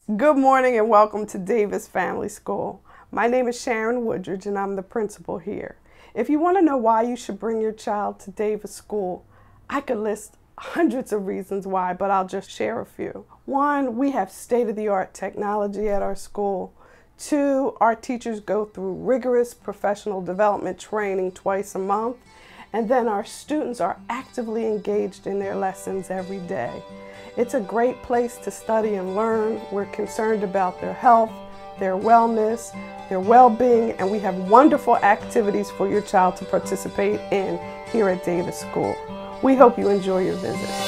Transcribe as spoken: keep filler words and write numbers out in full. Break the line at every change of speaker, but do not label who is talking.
Good morning and welcome to Davis Family School. My name is Sharon Woodridge and I'm the principal here. If you want to know why you should bring your child to Davis School, I could list hundreds of reasons why, but I'll just share a few. One, we have state-of-the-art technology at our school. Two, our teachers go through rigorous professional development training twice a month. And then our students are actively engaged in their lessons every day. It's a great place to study and learn. We're concerned about their health, their wellness, their well-being, and we have wonderful activities for your child to participate in here at Davis School. We hope you enjoy your visit.